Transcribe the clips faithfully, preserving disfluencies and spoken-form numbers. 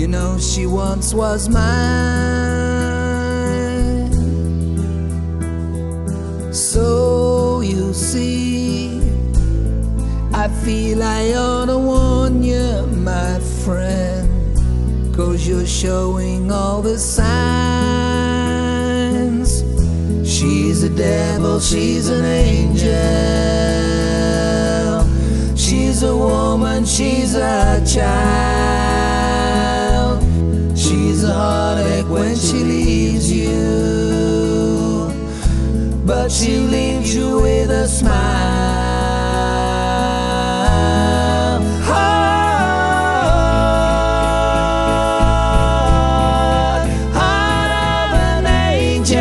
You know she once was mine. So you see, I feel I ought to warn you, my friend, 'cause you're showing all the signs. She's a devil, she's an angel. She's a woman, she's a child. She's a heartache when she leaves you, but she leaves you with a smile. Heart, heart of an angel.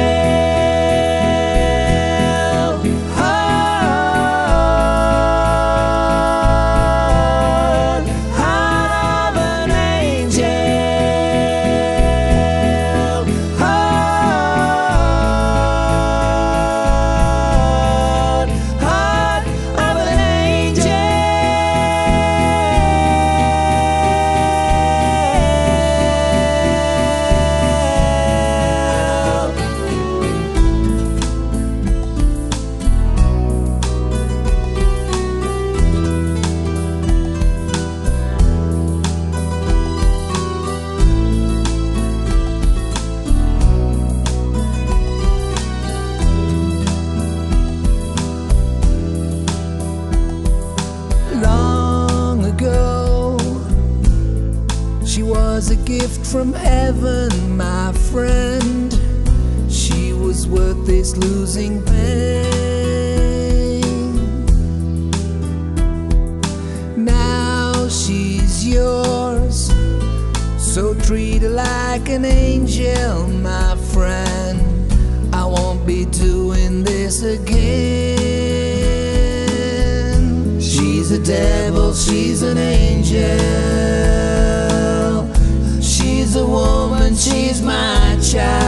Heart, heart of an angel. Heart, heart of an angel. Long ago, she was a gift from heaven, my friend. She was worth this losing pain. Now she's yours, so treat her like an angel, my friend. I won't be doing this again. She's a devil, she's an angel. She's a woman, she's my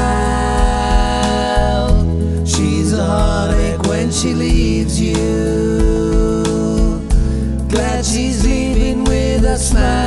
child. She's a heartache when she leaves you. Glad she's leaving with a smile.